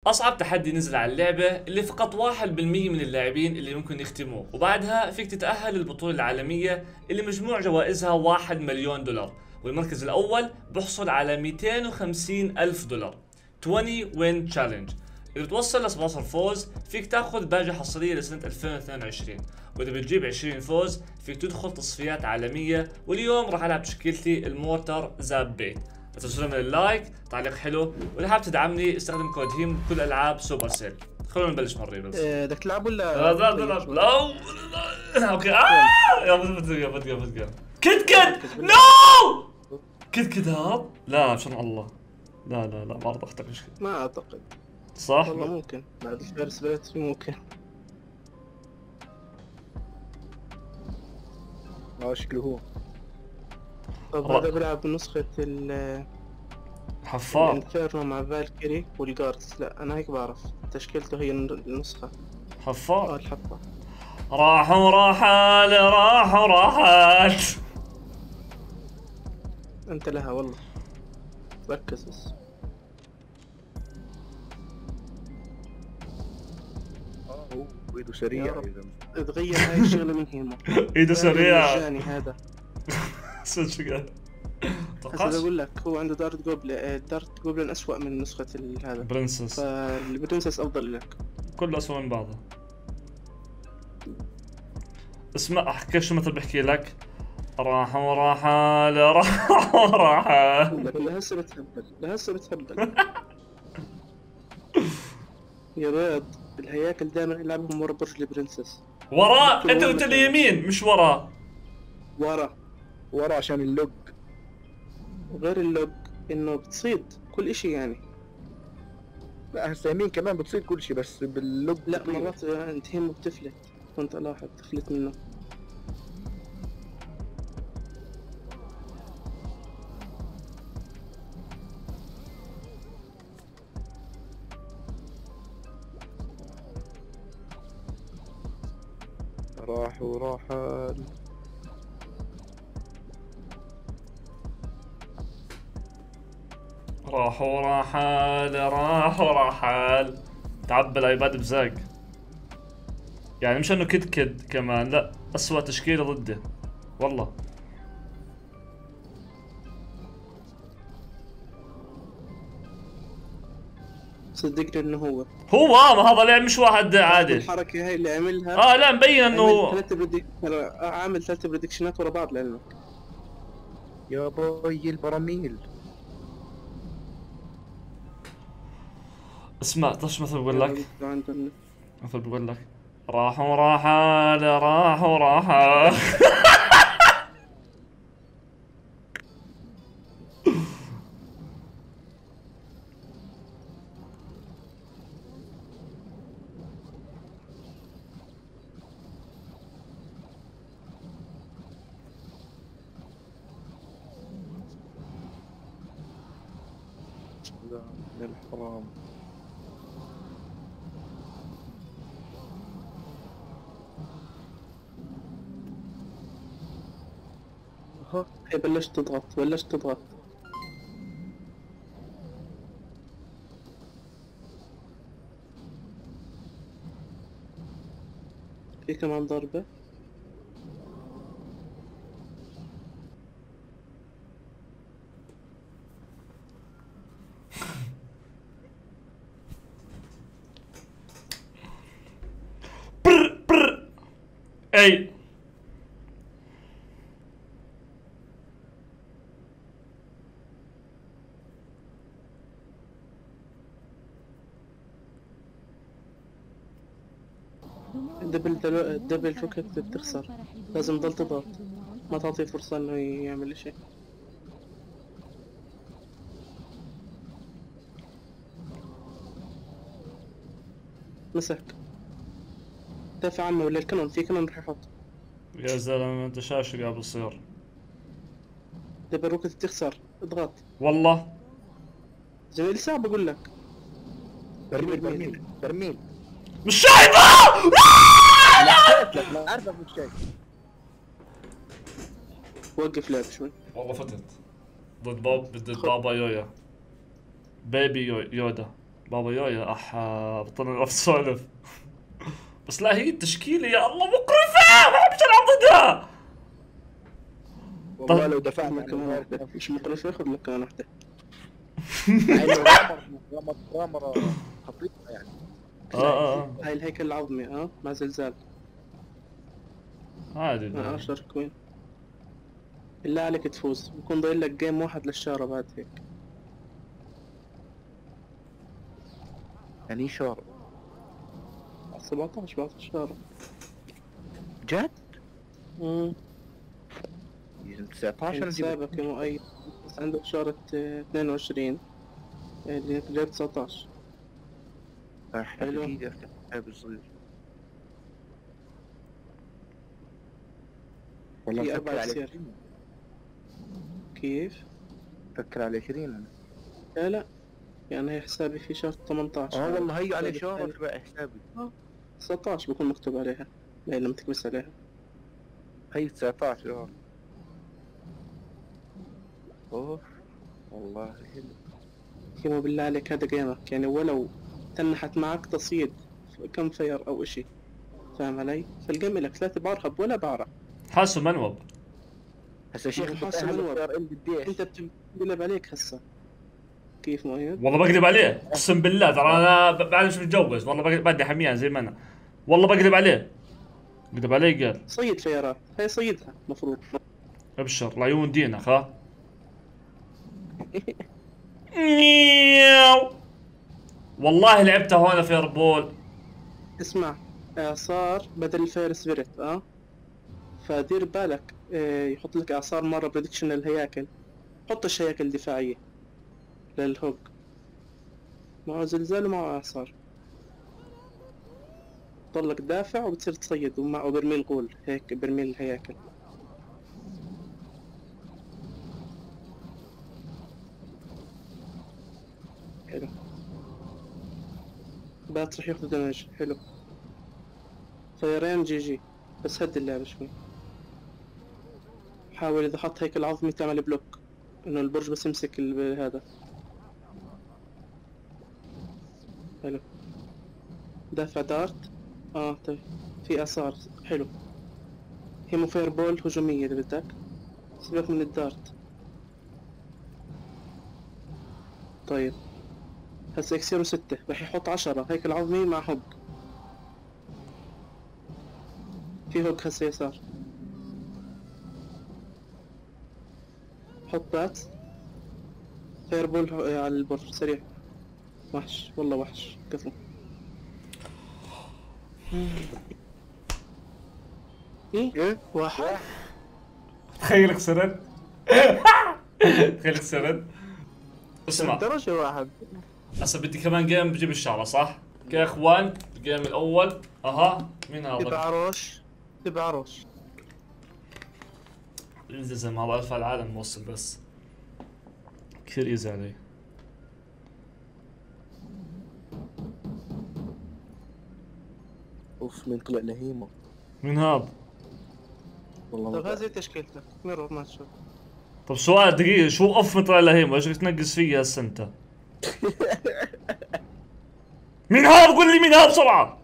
اصعب تحدي نزل على اللعبة اللي فقط 1% من اللاعبين اللي ممكن يختموه، وبعدها فيك تتأهل للبطولة العالمية اللي مجموع جوائزها 1 مليون دولار، والمركز الاول بحصل على 250 الف دولار. 20 وين تشالنج. اذا بتوصل ل 17 فوز فيك تاخذ باجة حصرية لسنة 2022، واذا بتجيب 20 فوز فيك تدخل تصفيات عالمية. واليوم راح العب تشكيلتي المورتر زاب بيت. لا تنسوا من اللايك، تعليق حلو، واذا حابب تدعمني استخدم كود هيم بكل العاب سوبر سيل. خلونا نبلش مرة بس. بدك تلعب ولا لا لا لا لا لا اوكي يا بدقة كت كت نو كت كت هاب. لا عشان الله، لا لا لا ما رضى اخترق كت. ما اعتقد. صح؟ والله ممكن بعد الفارس بلت ممكن. شكله هو. طب هذا بلعب بنسخة حفاظ الانفيرنو مع فالكيري والجاردز. لا انا هيك بعرف تشكيلته هي النسخة. حفاظ الحفاظ. راحوا راحت. انت لها والله، ركز بس. هو ايده سريع اذا تغير هاي الشغلة من هيمو. ايده سريع. مجاني هذا. صدق هسه بقول لك هو عنده دارت جوبلin أسوأ من نسخة هذا برنسس. فالبرنسس أفضل لك. كله أسوأ من بعضه. اسمع احكي شو مثل بحكي لك. راحوا لهسه بتهبل. يا رياض الهياكل دائما يلعبهم ورا برج البرنسس. وراه انت قلت لي يمين مش وراه. ورا عشان اللوج. وغير اللوج انه بتصيد كل اشي يعني. لا هسه يمين كمان بتصير كل شيء بس باللوج. لا مرات انت هيمو بتفلت، كنت الاحظ تفلت منه. راحوا راحال. تعبى الايباد بزاق. يعني مش انه كد كمان، لا اسوأ تشكيلة ضده والله. صدقني انه هو ما هذا لعب مش واحد عادي. الحركة هاي اللي عملها لا مبين انه عامل 3 بريدكشنات ورا بعض لعلمك. يا باي البراميل. اسمع طش مثل بقول لك راحوا الحرام. هي بلشت تضغط. في كمان ضربة. اي دبل روكت بتخسر، لازم تضل تضغط، ما تعطيه فرصة انه يعمل شيء. مسك دافع عنه ولا الكنون، في كنون رح يحط. يا زلمه انت شايف شو قاعد بصير. دبل روكت بتخسر، اضغط والله زي لسه بقول لك. برميل مش شايفه. ما عارفك مش شايف. وقف لعب شوي. والله فتت ضد بابا يويا. بيبي يودا. بابا يويا بطلنا نعرف نسولف. بس لا هي التشكيلة يا الله مقرفة، ما بحبش العب ضدها. والله لو دفعت خذ لك كمان عنه واحدة، مش مقرفة، خذ لك كمان واحدة. مع انه غامر خطير يعني. هاي الهيكل العظمي مع زلزال. عادي. اشهر كوين. بالله عليك تفوز، بكون ضايل لك جيم واحد للشارة بعد هيك. يعني شهر 17 بعد الشارة. جد؟ امم 19 انا سابق يا مؤيد، بس عندك شارة 22 اللي جايب 19. حلو. دقيقة افتح صغير. والله في مفكر 4 على سير. 20. كيف؟ مفكر على 20 انا. لا يعني هي حسابي في شارة 18. والله هي على حسابي شهر الثاني. تبع حسابي. 19 بكون مكتوب عليها، لا لما تكبس عليها. هي 19 شهر. اوف والله حلو. كيمو بالله عليك هذا جيمك يعني، ولو تنحت معك تصيد كم فير او اشي، فاهم علي؟ فالجيم لك لا تبعرهب ولا بعرق. حاسه منوب. هسا شيخ حاسة بتأهل منوب. اختيار ال قديش؟ انت بتقلب عليك هسه. كيف مؤيد؟ والله بقلب عليه اقسم بالله، ترى انا بعد مش متجوز والله بدي حميان زي ما انا. والله بقلب عليه. قلب عليه قال صيد فيرات، هي صيدها مفروض. ابشر العيون دينك ها. نياو. والله لعبتها هون فيربول. اسمع، اعصار بدل الفير سبيريت فدير بالك يحط لك اعصار مرة بريدكشن للهياكل، حطش هياكل دفاعية للهوك، معه زلزال ومعه اعصار، تضلك دافع وبتصير تصيد، ومعه برميل غول هيك برميل الهياكل. حلو. بات رح ياخذ دمج. حلو. فيرين جي جي، بس هد اللعبة شوي. حاول إذا حط هيكل عظمي تعمل بلوك، إنه البرج بس يمسك هذا. حلو. دافع دارت. طيب في آثار. حلو. هيمو فاير بول هجومية إذا بدك، سيبك من الدارت. طيب هسا اكسيرو 6 رح يحط 10 هيكل عظمي مع هوك. في هوك هسا يسار. حط بات فاير بول على البرج سريع. وحش والله وحش، كفو. ايه؟ واحد. تخيل خسرت. تخيل خسرت. اسمع درجة واحد. هسا بدي كمان جيم بجيب الشعرة صح؟ يا اخوان الجيم الاول مين هذا؟ تبع روش. تبع روش. الزم هذا ارفع العالم موصل بس كثير ايزي علي. اوف مين طلع لهيمو؟ مين هذا؟ والله طيب ما هذه تشكيلتك ميرور ما تشوف. طب سؤال دقيقة، شو اوف مطلع لهيم ايش تنقص فيها هسه انت؟ مين هذا؟ قول لي مين هذا بسرعة.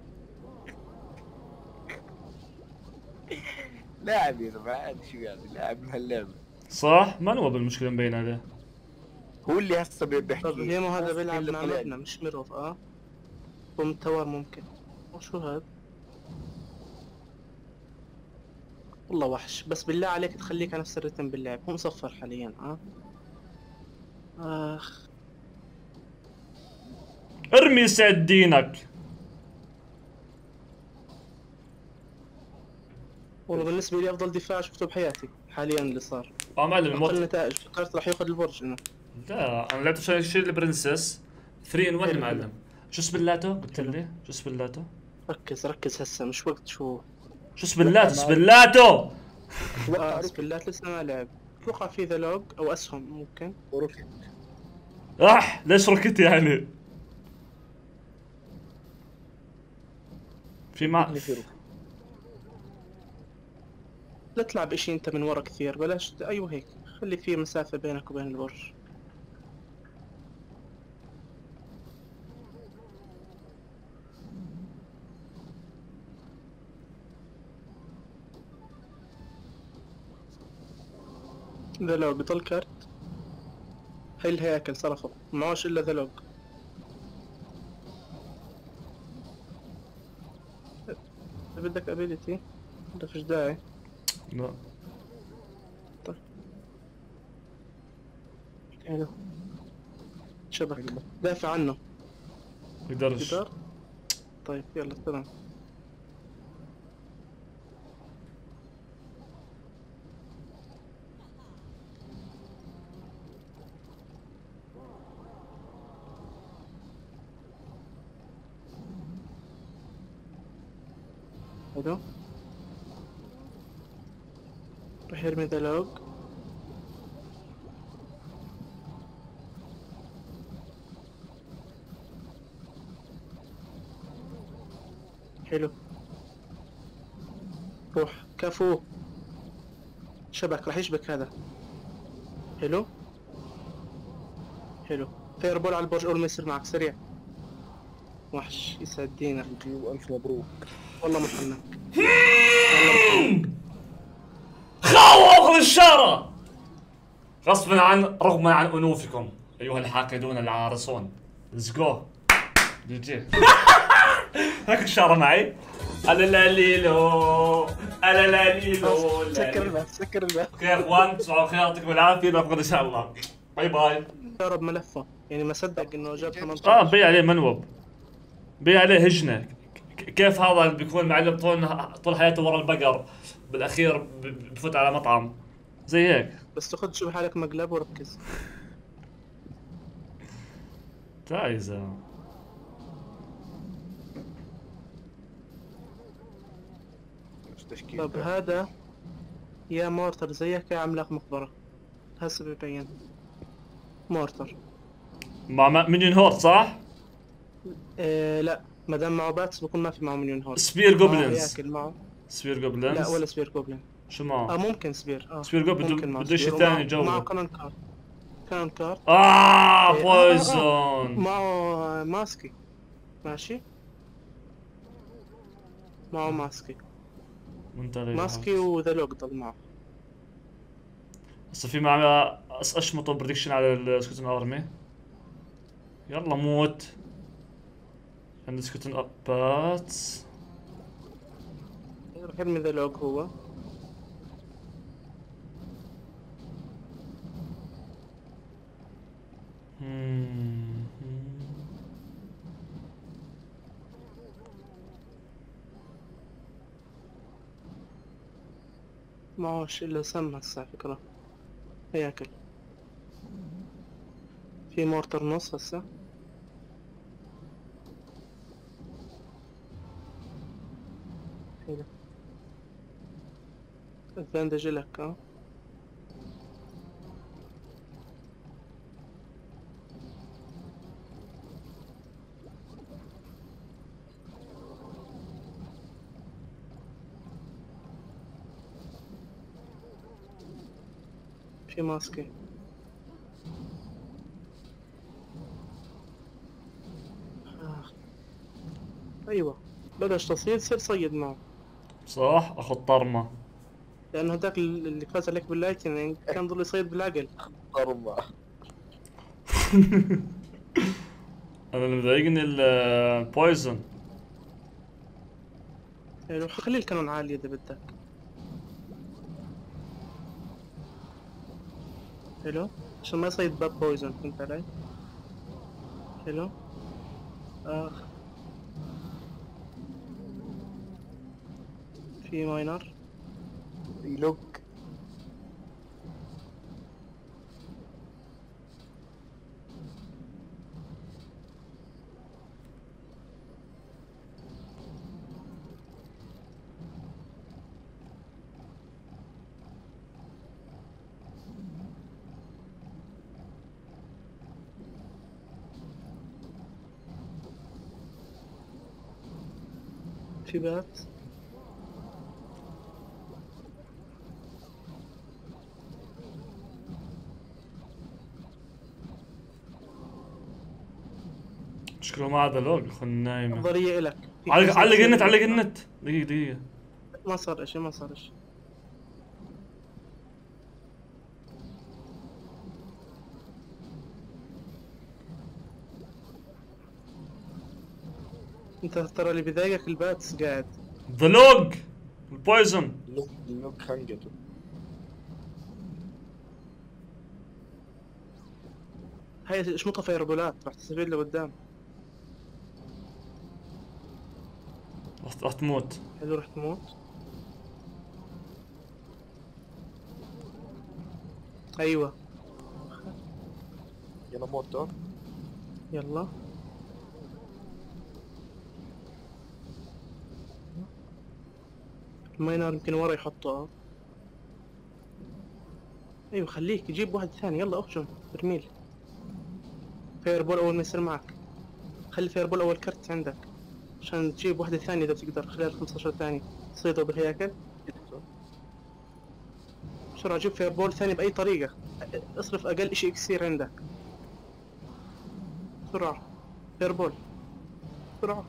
لاعب يا ما عاد شو يعني لاعب من هاللعبة. صح؟ ما هو بالمشكلة مبين عليه. هو اللي هسه بيحكي. طب هيمو هذا بس بيلعب اللي مع طلع. مبنى مش ميرور بوم توار ممكن. وشو هذا؟ والله وحش، بس بالله عليك تخليك على نفس الرتم باللعب، هو مصفر حاليا اخ. ارمي سعد دينك. والله بالنسبة لي افضل دفاع شفته بحياتي حاليا اللي صار. معلم اقل الموت. نتائج، فكرت راح ياخذ البرج انه. لا انا لعبت شيء البرنسس 3 ان 1 حلو، معلم. شو سبلاته؟ قلت حلو. لي شو سبلاته؟ ركز هسه مش وقت شو. شو سبلاته؟ سبلاته سبلات لسه ما لعب. اتوقع في ذا لوج او اسهم ممكن. وروكيت. ليش ركت يعني؟ في مع لا تلعب اشي انت من ورا كثير، بلاش ايوه هيك، خلي في مسافة بينك وبين البرج. ذا لوج ضل كارت. هاي الهياكل صرفوا معوش الا ذا لوج. بدك ابيليتي ولا فيش داعي؟ لا حلو. شبك دافع عنه. يقدرش. جدار. طيب يلا تمام. حلو. راح يرمي ذا لوج. حلو. روح كفو. شبك راح يشبك هذا. حلو. حلو. فير بول على البرج اول ما يصير معك سريع. وحش يسعد دينك. والف مبروك. والله محنك. خاووا الشارع غصبا رغما عن انوفكم ايها الحاقدون العارصون. ليتس جو. جي جي. هاك الشارع معي. الا لا ليلو الا لا ليلو. سكر الباب سكر الباب. خير اخوان تصبحوا خير يعطيكم العافيه ناخذ ان شاء الله. باي باي. جرب ملفه يعني ما صدق انه جاب 18. بي عليه منوب. بي عليه هجنه. كيف هذا اللي بيكون معلم طول حياته ورا البقر بالاخير بفوت على مطعم زي هيك. بس تاخذ شوف حالك مقلب وركز. تعيزه. مش تشكيل. طب هذا يا مورتر زيك يا عملاق مقبرة. هسه ببين. مورتر. مع مليون هورت صح؟ لا ما دام معه باتس بكون ما في معه مليون هورت. سبير جوبلينز. ياكل معه. سبير جوبلينز. لا ولا سبير جوبلين. شو معه؟ ممكن سبير. سبير جوبلين ممكن معه بده شيء سبير. ثاني جو. معه كانون كارت. كانون كارت. بويزون. معه ماسكي. ماشي. معه ماسكي. ماسكي وذا لوج ضل معه. هسه في معي اشمطه بريدكشن على السكوتن ارمي. يلا موت. عندي سكوتن اباتس. راح يرمي ذا لوج هو. معوش الا سم هسه على فكرة. هياكل. في مورتر نص هسه. حلو. الباندج لك ها. في ماسكي. ايوه بلش تصيد صير صيد معه. صح اخذ طرمه. لانه هداك اللي فاز عليك باللايتنينج كان ضل يصيد بالعقل. ضربة. انا اللي مضايقني البويزن. يعني خلي الكانون عالي اذا بدك. حلو عشان ما يصيد باب بويزن. فهمت علي؟ حلو. في ماينر. يلوك. في بات. شكله ما عاد لوج خلنا نايمه. نظرية إلك. علق النت علق النت. دقيقة ما صار اشي ما صار اشي. انت ترى اللي بيضايقك الباتس قاعد. ذا لوج البويزن. اللوك خنقته. هاي اشمطها فيربولات راح تستفيد لقدام. راح تموت. حلو راح تموت. ايوه يلا موت. يلا. الماينر يمكن ورا يحطه. ايوه خليك جيب واحد ثاني. يلا اهجم برميل. فيربول اول ما يصير معك. خلي فيربول اول كرت عندك عشان تجيب واحدة ثانية اذا بتقدر خلال 15 ثانية تصيده بالهياكل. بسرعة جيب فيربول ثاني بأي طريقة. اصرف أقل إشي إكسير عندك. بسرعة فيربول بسرعة.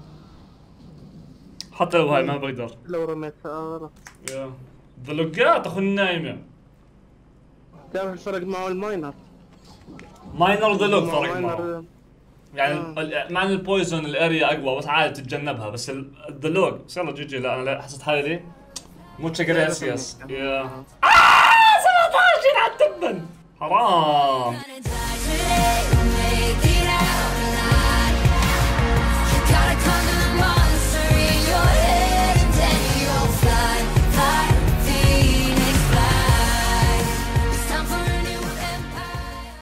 حتى لو هاي ما بقدر. لو رميتها غلط. يا ذا لوجات اخو النايمة. تعرف الفرق معه الماينر. ماينر ذا لوج فرق معه. ماينر يعني مع ان البويزن الاريا اقوى بس عادي تتجنبها، بس ذا لوج بس يلا جي لا انا حسيت حالي موتشا جريسياس. يا 17 على التبن حرام.